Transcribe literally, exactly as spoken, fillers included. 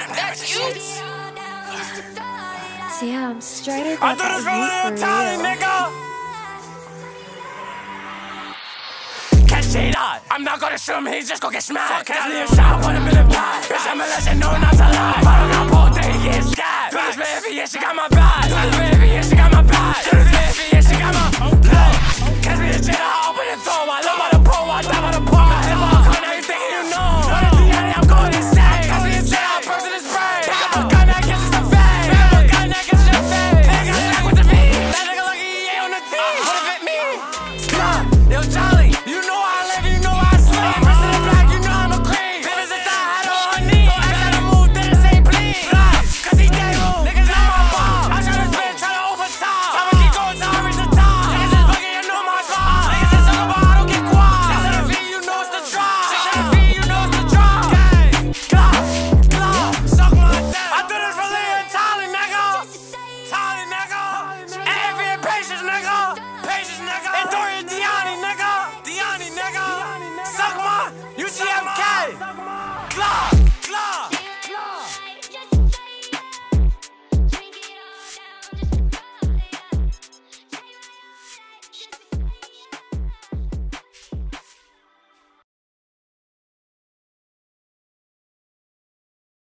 That's you? Damn, Strider I got do that this for a heat little for time, real. nigga. Catch Cheetah. I'm not gonna shoot him, he's just gonna get smacked. Catch me a shot, put him in the back. Bitch, I'm a legend, no, not to lie. If I don't got both, then he get scared. Do this baby, yeah, she got my back. Do this baby, yeah, she got my back. Do this baby, yeah, she got my back. Catch me a Cheetah, I open the door. I love by the pro, I die by the pole. I hit my gun, now you thinking you know. What is the end, I'm going insane. Catch me a Cheetah, I burst in his brain. Pick up a gun, that gets his face. Pick up a gun, that gets your face. Pick up a sack with the beat. That nigga lucky he ain't on the team. What if it me? Stop, yo, Charlie, you know I live, you know I sleep. Wrist in the black, you know I'm a creep. Bitches a thigh, I don't want knee. I gotta move, then it ain't bleed. Cause he day room, niggas know my ball. I try to spin, try to overtop. Time to keep going till I reach the top. Niggas is bugging, you know my spot. Niggas is talking about I don't get quiet. Six to the V, you know it's the drop. Six to the V, you know it's the drop. Gang, glock, glock, suck my dick. I do this for Lee and Tolly, nigga. Tolly, nigga. A V and Patience, nigga. Patience, nigga. And Dorian Deani, nigga. Deani, nigga. Suck my U C M K. Glock.